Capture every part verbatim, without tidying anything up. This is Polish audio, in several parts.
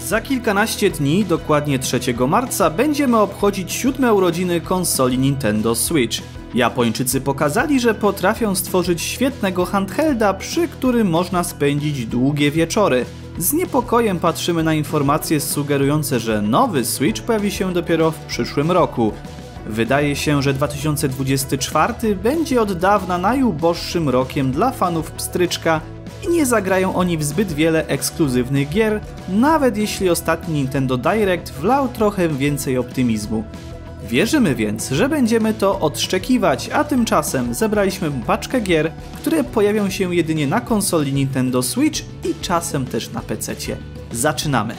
Za kilkanaście dni, dokładnie trzeciego marca, będziemy obchodzić siódme urodziny konsoli Nintendo Switch. Japończycy pokazali, że potrafią stworzyć świetnego handhelda, przy którym można spędzić długie wieczory. Z niepokojem patrzymy na informacje sugerujące, że nowy Switch pojawi się dopiero w przyszłym roku. Wydaje się, że dwa tysiące dwudziesty czwarty będzie od dawna najuboższym rokiem dla fanów pstryczka i nie zagrają oni w zbyt wiele ekskluzywnych gier, nawet jeśli ostatni Nintendo Direct wlał trochę więcej optymizmu. Wierzymy więc, że będziemy to odszczekiwać, a tymczasem zebraliśmy paczkę gier, które pojawią się jedynie na konsoli Nintendo Switch i czasem też na pececie. Zaczynamy!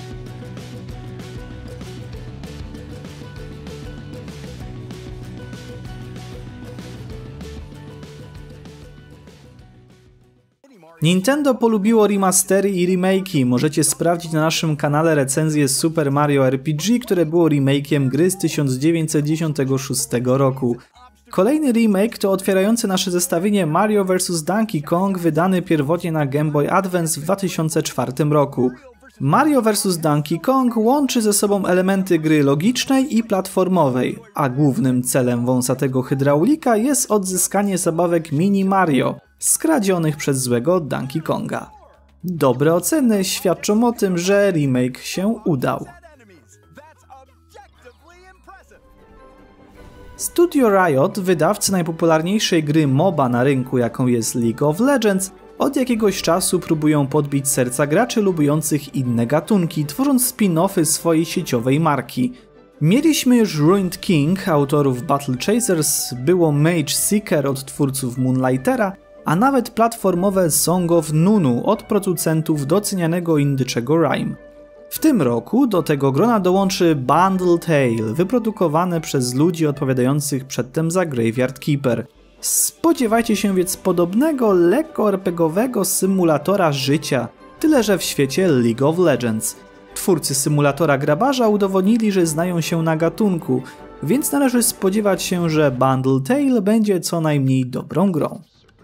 Nintendo polubiło remastery i remake'i. Możecie sprawdzić na naszym kanale recenzję Super Mario R P G, które było remake'iem gry z tysiąc dziewięćset dziewięćdziesiątego szóstego roku. Kolejny remake to otwierające nasze zestawienie Mario versus. Donkey Kong, wydany pierwotnie na Game Boy Advance w dwa tysiące czwartym roku. Mario versus. Donkey Kong łączy ze sobą elementy gry logicznej i platformowej, a głównym celem wąsatego hydraulika jest odzyskanie zabawek Mini Mario, skradzionych przez złego Donkey Konga. Dobre oceny świadczą o tym, że remake się udał. Studio Riot, wydawcy najpopularniejszej gry MOBA na rynku, jaką jest League of Legends, od jakiegoś czasu próbują podbić serca graczy lubiących inne gatunki, tworząc spin-offy swojej sieciowej marki. Mieliśmy już Ruined King autorów Battle Chasers, było Mage Seeker od twórców Moonlightera, a nawet platformowe Song of Nunu od producentów docenianego indyczego Rime. W tym roku do tego grona dołączy Bundle Tale, wyprodukowane przez ludzi odpowiadających przedtem za Graveyard Keeper. Spodziewajcie się więc podobnego, lekko er pe gie owego symulatora życia, tyle że w świecie League of Legends. Twórcy symulatora grabarza udowodnili, że znają się na gatunku, więc należy spodziewać się, że Bundle Tale będzie co najmniej dobrą grą.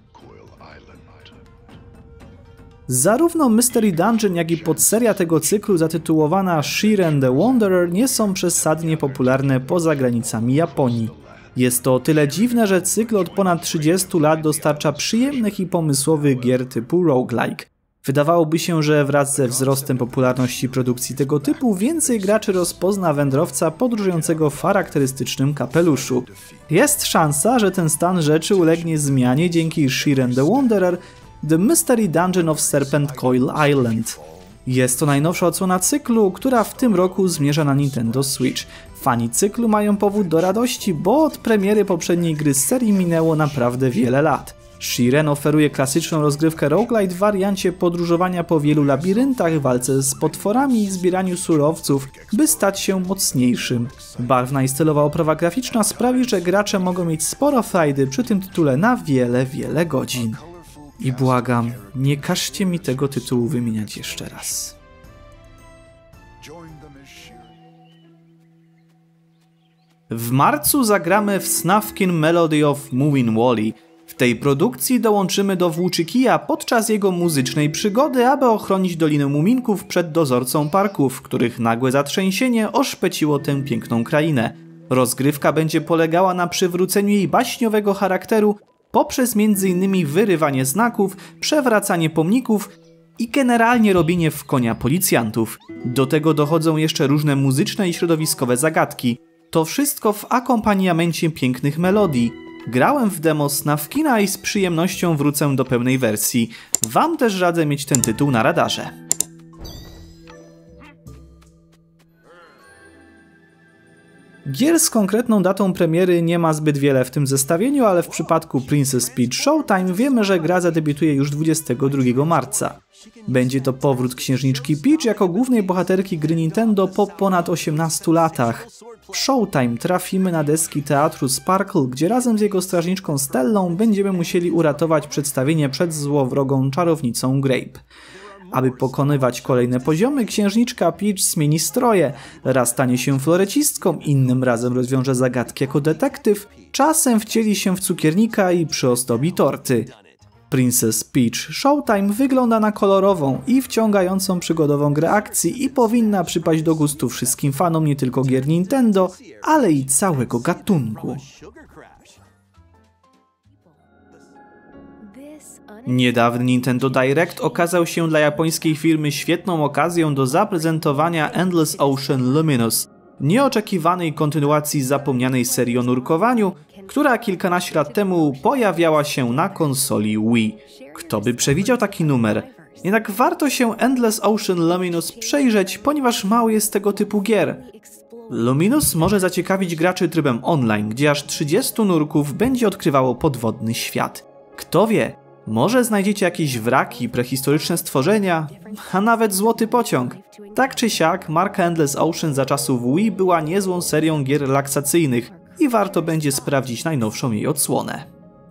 Zarówno Mystery Dungeon, jak i podseria tego cyklu zatytułowana Shiren the Wanderer nie są przesadnie popularne poza granicami Japonii. Jest to o tyle dziwne, że cykl od ponad trzydziestu lat dostarcza przyjemnych i pomysłowych gier typu roguelike. Wydawałoby się, że wraz ze wzrostem popularności produkcji tego typu więcej graczy rozpozna wędrowca podróżującego w charakterystycznym kapeluszu. Jest szansa, że ten stan rzeczy ulegnie zmianie dzięki Shiren the Wanderer, The Mystery Dungeon of Serpent Coil Island. Jest to najnowsza odsłona cyklu, która w tym roku zmierza na Nintendo Switch. Fani cyklu mają powód do radości, bo od premiery poprzedniej gry z serii minęło naprawdę wiele lat. Shiren oferuje klasyczną rozgrywkę roguelite w wariancie podróżowania po wielu labiryntach, walce z potworami i zbieraniu surowców, by stać się mocniejszym. Barwna i stylowa oprawa graficzna sprawi, że gracze mogą mieć sporo frajdy przy tym tytule na wiele, wiele godzin. I błagam, nie każcie mi tego tytułu wymieniać jeszcze raz. W marcu zagramy w Snufkin Melody of Moving Wall-E. W tej produkcji dołączymy do Włóczykija podczas jego muzycznej przygody, aby ochronić Dolinę Muminków przed dozorcą parków, których nagłe zatrzęsienie oszpeciło tę piękną krainę. Rozgrywka będzie polegała na przywróceniu jej baśniowego charakteru poprzez między innymi wyrywanie znaków, przewracanie pomników i generalnie robienie w konia policjantów. Do tego dochodzą jeszcze różne muzyczne i środowiskowe zagadki. To wszystko w akompaniamencie pięknych melodii. Grałem w demo Snufkina i z przyjemnością wrócę do pełnej wersji. Wam też radzę mieć ten tytuł na radarze. Gier z konkretną datą premiery nie ma zbyt wiele w tym zestawieniu, ale w przypadku Princess Peach Showtime wiemy, że gra zadebiutuje już dwudziestego drugiego marca. Będzie to powrót księżniczki Peach jako głównej bohaterki gry Nintendo po ponad osiemnastu latach. W Showtime trafimy na deski teatru Sparkle, gdzie razem z jego strażniczką Stellą będziemy musieli uratować przedstawienie przed złowrogą czarownicą Grape. Aby pokonywać kolejne poziomy, księżniczka Peach zmieni stroje. Raz stanie się florecistką, innym razem rozwiąże zagadki jako detektyw, czasem wcieli się w cukiernika i przyozdobi torty. Princess Peach Showtime wygląda na kolorową i wciągającą przygodową grę akcji i powinna przypaść do gustu wszystkim fanom nie tylko gier Nintendo, ale i całego gatunku. Niedawny Nintendo Direct okazał się dla japońskiej firmy świetną okazją do zaprezentowania Endless Ocean Luminous, nieoczekiwanej kontynuacji zapomnianej serii o nurkowaniu, która kilkanaście lat temu pojawiała się na konsoli Wii. Kto by przewidział taki numer? Jednak warto się Endless Ocean Luminous przejrzeć, ponieważ mało jest tego typu gier. Luminous może zaciekawić graczy trybem online, gdzie aż trzydziestu nurków będzie odkrywało podwodny świat. Kto wie, może znajdziecie jakieś wraki, prehistoryczne stworzenia, a nawet złoty pociąg. Tak czy siak, marka Endless Ocean za czasów Wii była niezłą serią gier relaksacyjnych i warto będzie sprawdzić najnowszą jej odsłonę.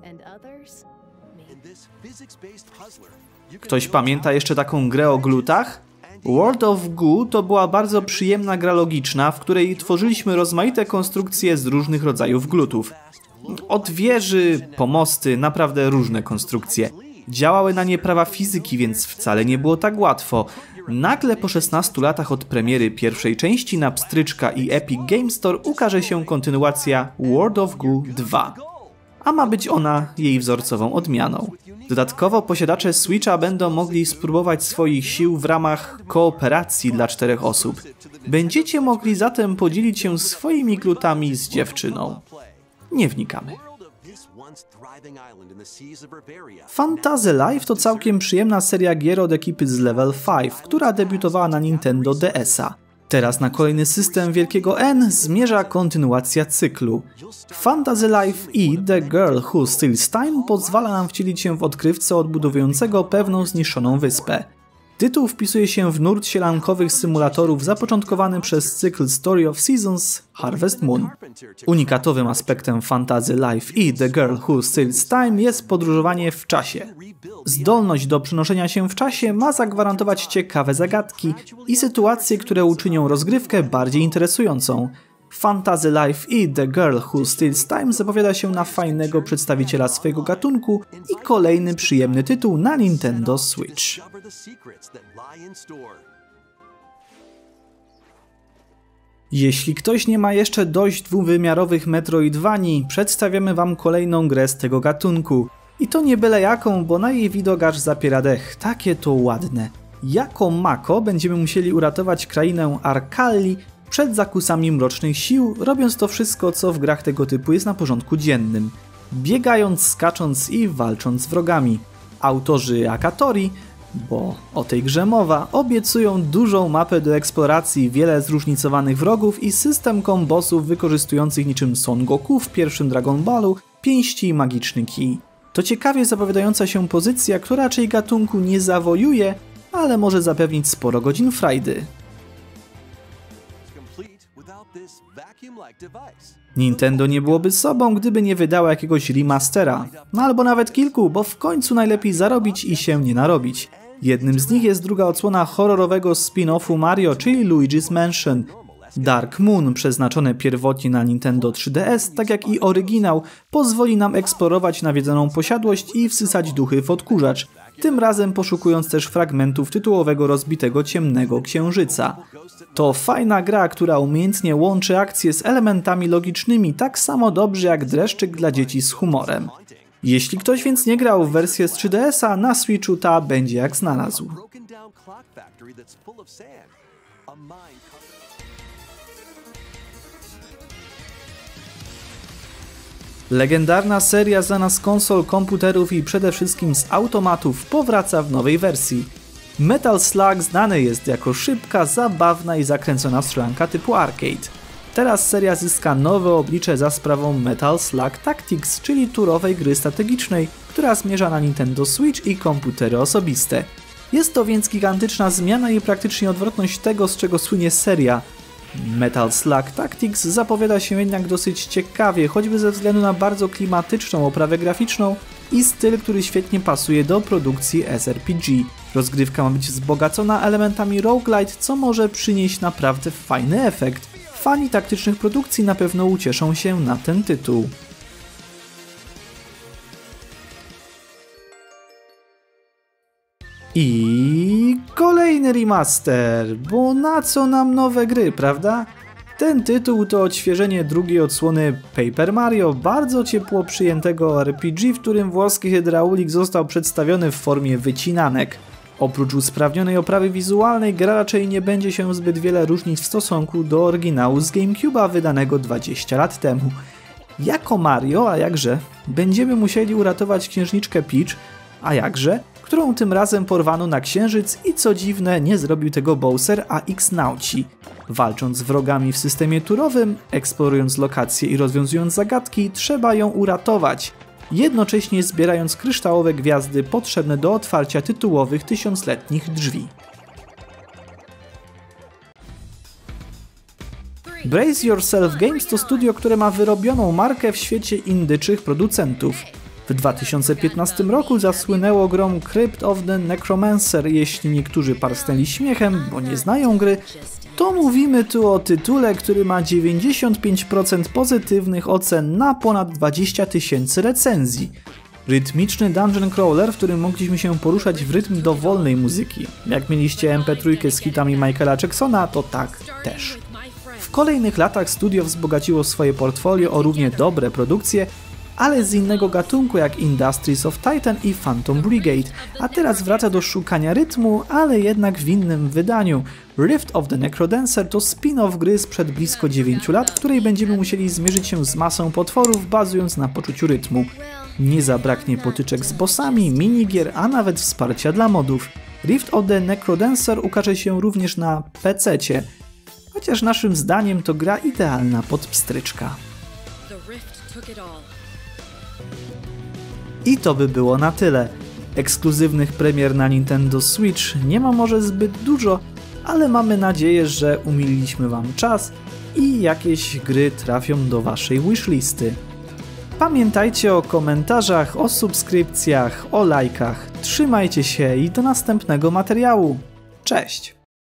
Ktoś pamięta jeszcze taką grę o glutach? World of Goo to była bardzo przyjemna gra logiczna, w której tworzyliśmy rozmaite konstrukcje z różnych rodzajów glutów. Od wieży, pomosty, naprawdę różne konstrukcje. Działały na nie prawa fizyki, więc wcale nie było tak łatwo. Nagle po szesnastu latach od premiery pierwszej części na pstryczka i Epic Game Store ukaże się kontynuacja World of Goo dwa. A ma być ona jej wzorcową odmianą. Dodatkowo posiadacze Switcha będą mogli spróbować swoich sił w ramach kooperacji dla czterech osób. Będziecie mogli zatem podzielić się swoimi glutami z dziewczyną. Nie wnikamy. Fantasy Life to całkiem przyjemna seria gier od ekipy z Level pięć, która debiutowała na Nintendo D S a. Teraz na kolejny system Wielkiego N zmierza kontynuacja cyklu. Fantasy Life i The Girl Who Steals Time pozwala nam wcielić się w odkrywcę odbudowującego pewną zniszczoną wyspę. Tytuł wpisuje się w nurt sielankowych symulatorów zapoczątkowany przez cykl Story of Seasons Harvest Moon. Unikatowym aspektem Fantasy Life i The Girl Who Steals Time jest podróżowanie w czasie. Zdolność do przenoszenia się w czasie ma zagwarantować ciekawe zagadki i sytuacje, które uczynią rozgrywkę bardziej interesującą. Fantasy Life i The Girl Who Steals Time zapowiada się na fajnego przedstawiciela swojego gatunku i kolejny przyjemny tytuł na Nintendo Switch. Jeśli ktoś nie ma jeszcze dość dwuwymiarowych Metroidvanii, przedstawiamy wam kolejną grę z tego gatunku. I to nie byle jaką, bo na jej widok aż zapiera dech, takie to ładne. Jako Mako będziemy musieli uratować krainę Arkalli przed zakusami mrocznych sił, robiąc to wszystko, co w grach tego typu jest na porządku dziennym. Biegając, skacząc i walcząc z wrogami. Autorzy Akatori, bo o tej grze mowa, obiecują dużą mapę do eksploracji, wiele zróżnicowanych wrogów i system kombosów wykorzystujących niczym Son Goku w pierwszym Dragon Ballu pięści i magiczny kij. To ciekawie zapowiadająca się pozycja, która raczej gatunku nie zawojuje, ale może zapewnić sporo godzin frajdy. Nintendo nie byłoby sobą, gdyby nie wydało jakiegoś remastera, no albo nawet kilku, bo w końcu najlepiej zarobić i się nie narobić. Jednym z nich jest druga odsłona horrorowego spin-offu Mario, czyli Luigi's Mansion. Dark Moon, przeznaczone pierwotnie na Nintendo trzy D S, tak jak i oryginał, pozwoli nam eksplorować nawiedzoną posiadłość i wsysać duchy w odkurzacz, tym razem poszukując też fragmentów tytułowego rozbitego ciemnego księżyca. To fajna gra, która umiejętnie łączy akcje z elementami logicznymi tak samo dobrze jak dreszczyk dla dzieci z humorem. Jeśli ktoś więc nie grał w wersję z trzy D S a, na Switchu ta będzie jak znalazł. Legendarna seria znana z konsol, komputerów i przede wszystkim z automatów powraca w nowej wersji. Metal Slug znany jest jako szybka, zabawna i zakręcona strzelanka typu arcade. Teraz seria zyska nowe oblicze za sprawą Metal Slug Tactics, czyli turowej gry strategicznej, która zmierza na Nintendo Switch i komputery osobiste. Jest to więc gigantyczna zmiana i praktycznie odwrotność tego, z czego słynie seria. Metal Slug Tactics zapowiada się jednak dosyć ciekawie, choćby ze względu na bardzo klimatyczną oprawę graficzną i styl, który świetnie pasuje do produkcji S R P G. Rozgrywka ma być wzbogacona elementami roguelite, co może przynieść naprawdę fajny efekt. Fani taktycznych produkcji na pewno ucieszą się na ten tytuł. I kolejny remaster, bo na co nam nowe gry, prawda? Ten tytuł to odświeżenie drugiej odsłony Paper Mario, bardzo ciepło przyjętego R P G, w którym włoski hydraulik został przedstawiony w formie wycinanek. Oprócz usprawnionej oprawy wizualnej, gra raczej nie będzie się zbyt wiele różnić w stosunku do oryginału z GameCube'a wydanego dwadzieścia lat temu. Jako Mario, a jakże, będziemy musieli uratować księżniczkę Peach, a jakże, którą tym razem porwano na księżyc i co dziwne nie zrobił tego Bowser, a X-Nauci. Walcząc z wrogami w systemie turowym, eksplorując lokacje i rozwiązując zagadki, trzeba ją uratować, jednocześnie zbierając kryształowe gwiazdy potrzebne do otwarcia tytułowych tysiącletnich drzwi. Brace Yourself Games to studio, które ma wyrobioną markę w świecie indyczych producentów. W dwa tysiące piętnastym roku zasłynęło grą Crypt of the Necromancer. Jeśli niektórzy parsknęli śmiechem, bo nie znają gry, to mówimy tu o tytule, który ma dziewięćdziesiąt pięć procent pozytywnych ocen na ponad dwadzieścia tysięcy recenzji. Rytmiczny dungeon crawler, w którym mogliśmy się poruszać w rytm dowolnej muzyki. Jak mieliście M P trzy z hitami Michaela Jacksona, to tak też. W kolejnych latach studio wzbogaciło swoje portfolio o równie dobre produkcje, ale z innego gatunku jak Industries of Titan i Phantom Brigade, a teraz wraca do szukania rytmu, ale jednak w innym wydaniu. Rift of the Necrodancer to spin-off gry sprzed blisko dziewięciu lat, w której będziemy musieli zmierzyć się z masą potworów, bazując na poczuciu rytmu. Nie zabraknie potyczek z bossami, minigier, a nawet wsparcia dla modów. Rift of the Necrodancer ukaże się również na pececie, chociaż naszym zdaniem to gra idealna pod pstryczka. I to by było na tyle. Ekskluzywnych premier na Nintendo Switch nie ma może zbyt dużo, ale mamy nadzieję, że umililiśmy wam czas i jakieś gry trafią do waszej wishlisty. Pamiętajcie o komentarzach, o subskrypcjach, o lajkach. Trzymajcie się i do następnego materiału. Cześć!